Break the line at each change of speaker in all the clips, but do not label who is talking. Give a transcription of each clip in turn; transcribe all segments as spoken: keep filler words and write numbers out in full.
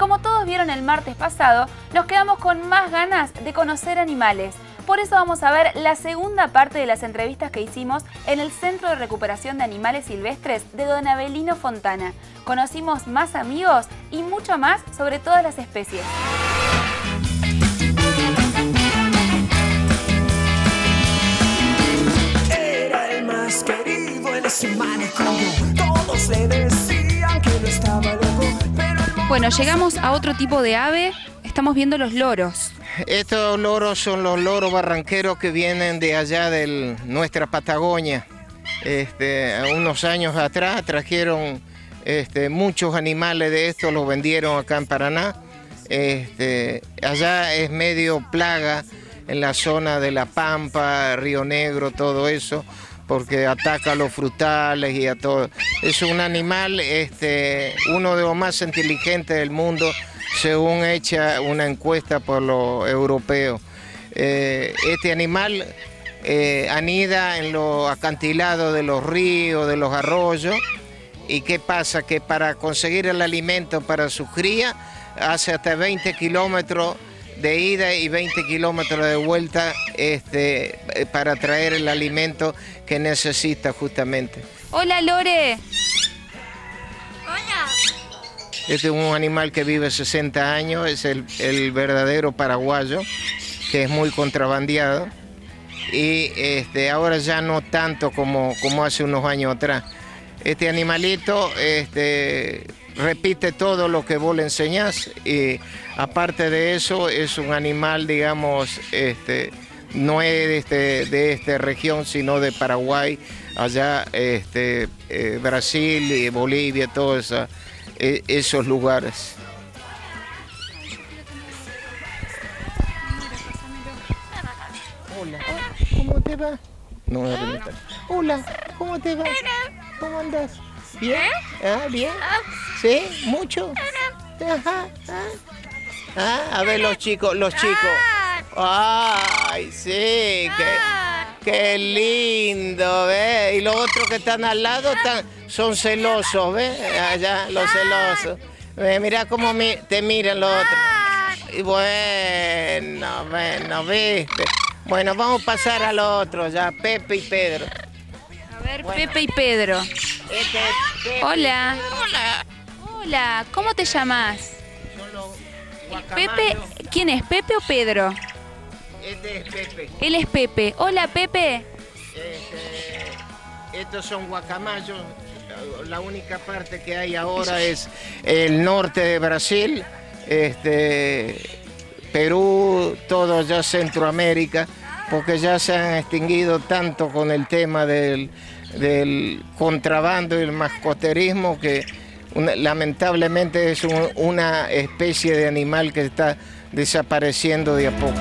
como todos vieron el martes pasado, nos quedamos con más ganas de conocer animales. Por eso vamos a ver la segunda parte de las entrevistas que hicimos en el Centro de Recuperación de Animales Silvestres de Don Avelino Fontana. Conocimos más amigos y mucho más sobre todas las especies.
Era el más querido en ese manicomio. Todos le decían que no estaba loco, pero el...
Bueno, llegamos a otro tipo de ave. Estamos viendo los loros.
Estos loros son los loros barranqueros que vienen de allá de nuestra Patagonia. Este, unos años atrás trajeron este, muchos animales de estos, los vendieron acá en Paraná. Este, allá es medio plaga en la zona de La Pampa, Río Negro, todo eso, porque ataca a los frutales y a todo. Es un animal, este, uno de los más inteligentes del mundo, según hecha una encuesta por los europeos. Eh, este animal eh, anida en los acantilados de los ríos, de los arroyos. ¿Y qué pasa? Que para conseguir el alimento para su cría, hace hasta veinte kilómetros de ida y veinte kilómetros de vuelta este, para traer el alimento que necesita justamente.
Hola, Lore.
Hola.
Este es un animal que vive sesenta años, es el, el verdadero paraguayo, que es muy contrabandeado. Y este, ahora ya no tanto como, como hace unos años atrás. Este animalito este, repite todo lo que vos le enseñás y aparte de eso es un animal, digamos, este, no es de, este, de esta región, sino de Paraguay, allá este, eh, Brasil y Bolivia, todos esa, eh, esos lugares. Hola, ¿cómo te va? No me preguntan. Hola, ¿cómo te va? ¿Cómo andas? ¿Bien? ¿Ah, bien? ¿Sí? ¿Mucho? Ajá, ah. Ah, a ver los chicos, los chicos. Ay, sí, qué, qué lindo, ¿ves? Y los otros que están al lado están, son celosos, ¿ves? Allá, los celosos. ¿Ves? Mirá cómo mi, te miran los otros. Y bueno, bueno, ¿viste? Bueno, vamos a pasar al otro ya, Pepe y Pedro.
A ver,
Bueno.
Pepe y Pedro.
Este es Pepe.
Hola.
Hola.
Hola, ¿cómo te llamas?
Son los
Pepe,
guacamayos.
¿quién es? ¿Pepe o Pedro?
Este es Pepe.
Él es Pepe. Hola, Pepe.
Este, estos son guacamayos. La única parte que hay ahora es el norte de Brasil, este, Perú, todo ya Centroamérica, porque ya se han extinguido tanto con el tema del, del contrabando y el mascoterismo que una, lamentablemente es un, una especie de animal que está desapareciendo de a poco.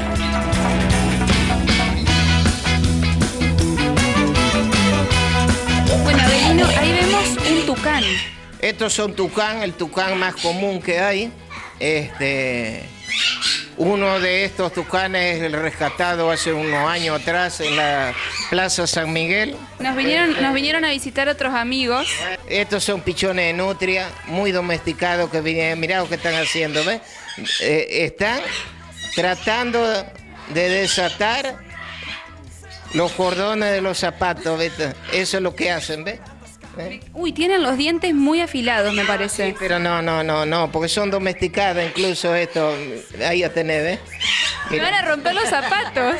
Bueno, Avelino, ahí vemos un tucán.
Estos son tucán, el tucán más común que hay. Este, uno de estos tucanes es el rescatado hace unos años atrás en la Plaza San Miguel.
Nos vinieron, nos vinieron a visitar otros amigos.
Estos son pichones de nutria, muy domesticados que vienen. Mirá lo que están haciendo, ¿ves? Eh, están tratando de desatar los cordones de los zapatos, ¿ves? Eso es lo que hacen, ¿ves? ¿Eh?
Uy, tienen los dientes muy afilados, me parece.
Sí, pero no, no, no, no, porque son domesticadas incluso esto. Ahí ya tenés, ¿ves?
Me van a romper los zapatos.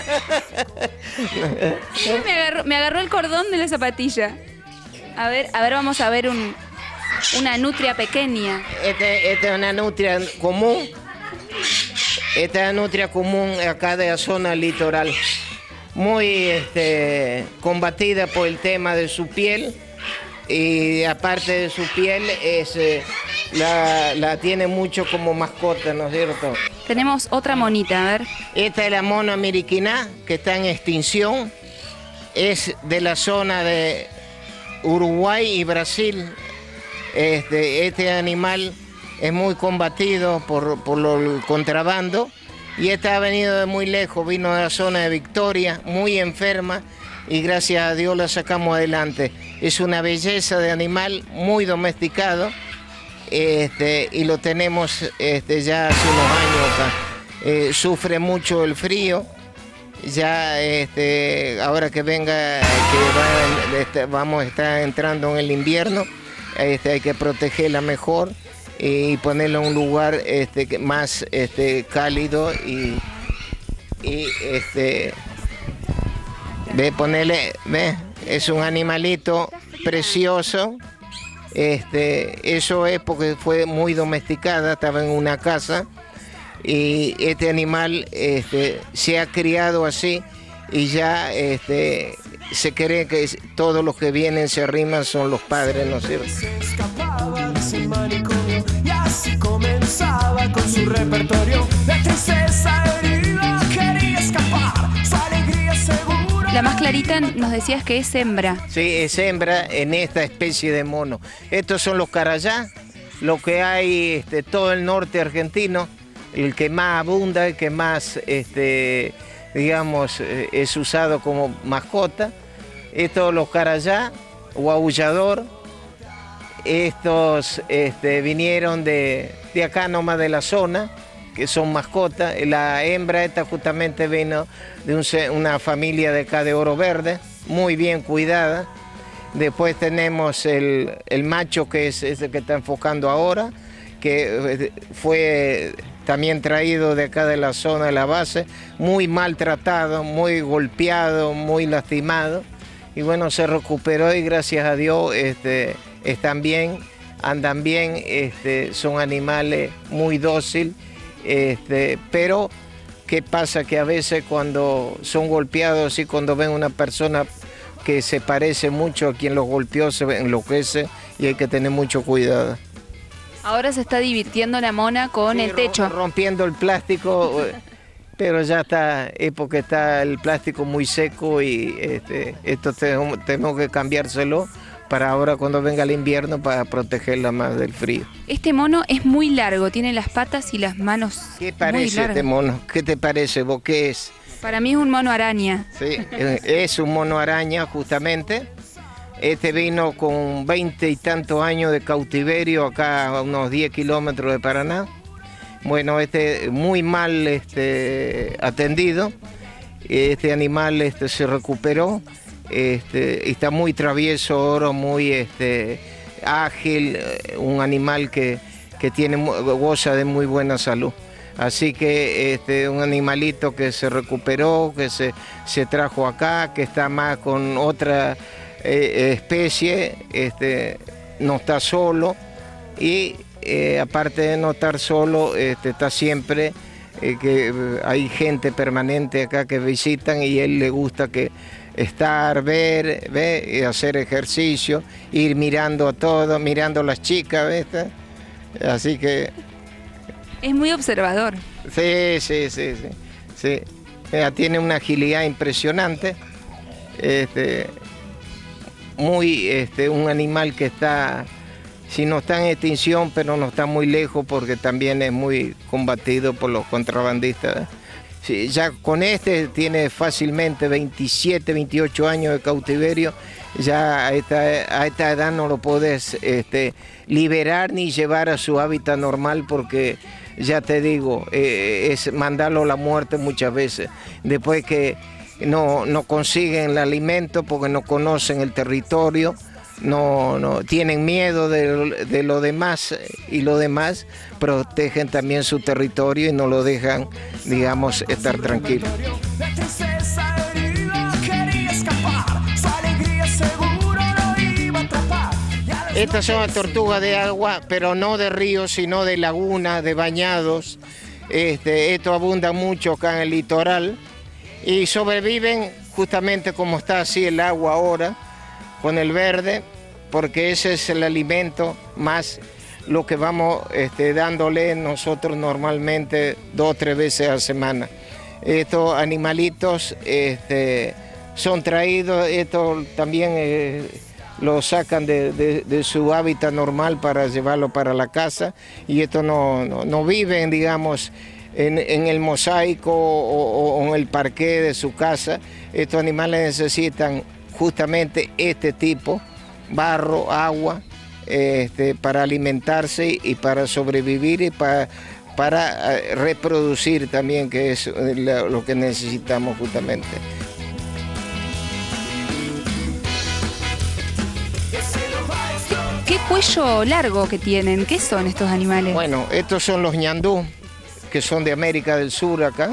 me, agarró, me agarró el cordón de la zapatilla. A ver, a ver, vamos a ver un, una nutria pequeña.
Este, esta es una nutria común. Esta es la nutria común acá de la zona litoral. Muy este, combatida por el tema de su piel. Y aparte de su piel, es, eh, la, la tiene mucho como mascota, ¿no es cierto?
Tenemos otra monita, a ver.
Esta es la mona miriquiná, que está en extinción. Es de la zona de Uruguay y Brasil. Este, este animal es muy combatido por, por lo, el contrabando. Y esta ha venido de muy lejos, vino de la zona de Victoria, muy enferma. Y gracias a Dios la sacamos adelante. Es una belleza de animal, muy domesticado. este, y lo tenemos este, ya hace unos años acá. Eh, sufre mucho el frío. Ya este, ahora que venga, que va, este, vamos a estar entrando en el invierno, este, hay que protegerla mejor y ponerla en un lugar este, más este, cálido y, y este, ve, ponerle, ve, es un animalito precioso. Este, eso es porque fue muy domesticada, estaba en una casa. Y este animal este, se ha criado así y ya este, se cree que todos los que vienen se arriman son los padres, ¿no es cierto?
Se escapaba de ese manicomio y así comenzaba con su repertorio. La tristeza herida quería escapar, su alegría segura.
La más clarita nos decías que es hembra.
Sí, es hembra en esta especie de mono. Estos son los carayá, lo que hay este, todo el norte argentino. El que más abunda, el que más, este, digamos, es usado como mascota. Estos los carayá o aullador. Estos este, vinieron de, de acá nomás de la zona, que son mascotas. La hembra esta justamente vino de un, una familia de acá de Oro Verde, muy bien cuidada. Después tenemos el, el macho, que es ese que está enfocando ahora, que fue también traído de acá de la zona de la base, muy maltratado, muy golpeado, muy lastimado. Y bueno, se recuperó y gracias a Dios este, están bien, andan bien, este, son animales muy dóciles, este, pero ¿qué pasa? Que a veces cuando son golpeados y cuando ven una persona que se parece mucho a quien los golpeó, se enloquece y hay que tener mucho cuidado.
Ahora se está divirtiendo la mona con
Sí,
el techo.
Rompiendo el plástico, pero ya está, es porque está el plástico muy seco y este, esto tenemos, tenemos que cambiárselo para ahora cuando venga el invierno para protegerla más del frío.
Este mono es muy largo, tiene las patas y las manos
¿Qué
muy
parece
largas.
este mono? ¿Qué te parece vos? ¿Qué es?
Para mí es un mono araña.
Sí, es un mono araña justamente. Este vino con veinte y tantos años de cautiverio acá a unos diez kilómetros de Paraná. Bueno, este muy mal este, atendido. Este animal este, se recuperó. Este, está muy travieso, Oro, muy este, ágil, un animal que, que tiene, goza de muy buena salud. Así que este, un animalito que se recuperó, que se, se trajo acá, que está más con otra eh, especie, este, no está solo y eh, aparte de no estar solo, este, está siempre, eh, que hay gente permanente acá que visitan y a él le gusta que estar, ver, ver, hacer ejercicio, ir mirando a todo, mirando a las chicas, ¿ves? Así que...
Es muy observador.
Sí, sí, sí, sí. sí. Ella tiene una agilidad impresionante. Este, muy, este, un animal que está, si no está en extinción, pero no está muy lejos porque también es muy combatido por los contrabandistas. Sí, ya con este tiene fácilmente veintisiete, veintiocho años de cautiverio. Ya a esta, a esta edad no lo podés este, liberar ni llevar a su hábitat normal porque, ya te digo, eh, es mandarlo a la muerte muchas veces. Después que no, no consiguen el alimento porque no conocen el territorio, no, no tienen miedo de, de lo demás y lo demás protegen también su territorio y no lo dejan, digamos, estar tranquilo. Estas son las tortugas de agua, pero no de ríos, sino de lagunas, de bañados. Este, esto abunda mucho acá en el litoral y sobreviven justamente como está así el agua ahora, con el verde, porque ese es el alimento más lo que vamos este, dándole nosotros normalmente dos o tres veces a la semana. Estos animalitos este, son traídos, estos también eh, los sacan de, de, de su hábitat normal para llevarlo para la casa y estos no, no, no viven, digamos, en, en el mosaico o, o en el parqué de su casa. Estos animales necesitan justamente este tipo, barro, agua, este, para alimentarse y para sobrevivir y para, para reproducir también, que es lo que necesitamos justamente.
¿Qué cuello largo que tienen? ¿Qué son estos animales?
Bueno, estos son los ñandú, que son de América del Sur acá.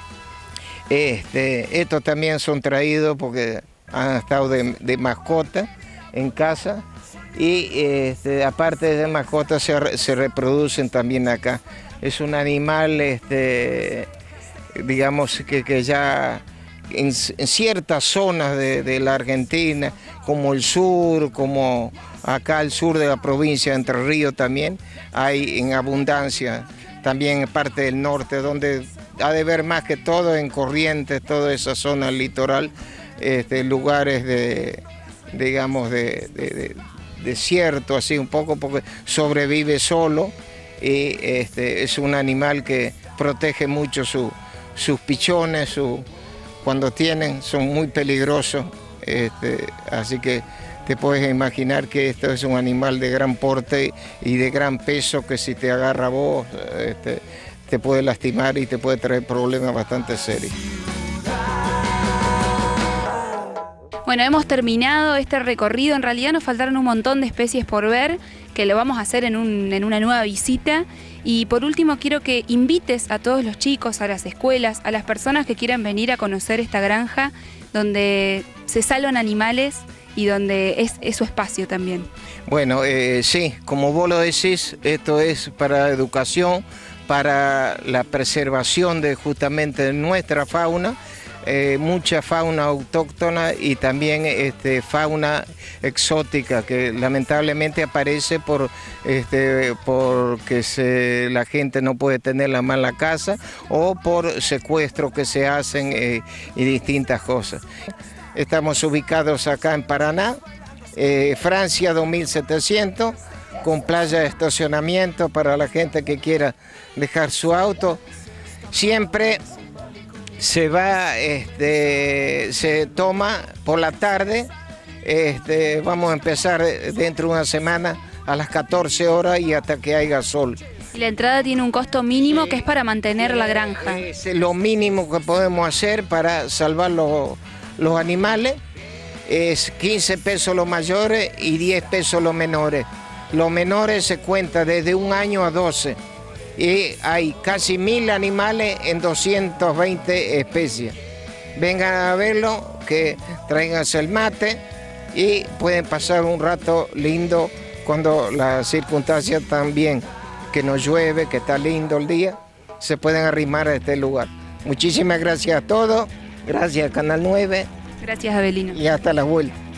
Este, estos también son traídos porque han estado de, de mascota en casa y este, aparte de mascotas se, se reproducen también acá. Es un animal, este, digamos, que, que ya en, en ciertas zonas de, de la Argentina, como el sur, como acá al sur de la provincia de Entre Ríos también, hay en abundancia. También en parte del norte, donde ha de ver más que todo en Corrientes, toda esa zona litoral, este, lugares de, digamos, de, de, de desierto, así un poco, porque sobrevive solo y este, es un animal que protege mucho su, sus pichones, su, cuando tienen, son muy peligrosos, este, así que te puedes imaginar que esto es un animal de gran porte y de gran peso que si te agarra a vos, este, te puede lastimar y te puede traer problemas bastante serios.
Bueno, hemos terminado este recorrido. En realidad nos faltaron un montón de especies por ver, que lo vamos a hacer en, un, en una nueva visita. Y por último quiero que invites a todos los chicos, a las escuelas, a las personas que quieran venir a conocer esta granja donde se salvan animales y donde es, es su espacio también.
Bueno, eh, sí, como vos lo decís, esto es para educación, para la preservación de justamente de nuestra fauna, eh, mucha fauna autóctona y también este, fauna exótica que lamentablemente aparece por este, porque se, la gente no puede tenerla más en la casa o por secuestros que se hacen eh, y distintas cosas. Estamos ubicados acá en Paraná, eh, Francia dos mil setecientos, con playa de estacionamiento para la gente que quiera dejar su auto. Siempre se va, este, se toma por la tarde, este, vamos a empezar dentro de una semana a las catorce horas y hasta que haya sol.
Y la entrada tiene un costo mínimo que es para mantener la granja.
Es lo mínimo que podemos hacer para salvar los, los animales, es quince pesos los mayores y diez pesos los menores. Los menores se cuenta desde un año a doce y hay casi mil animales en doscientas veinte especies. Vengan a verlo, que tráiganse el mate y pueden pasar un rato lindo cuando las circunstancias están bien, que no llueve, que está lindo el día, se pueden arrimar a este lugar. Muchísimas gracias a todos, gracias a Canal nueve.
Gracias, Avelino.
Y hasta la vuelta.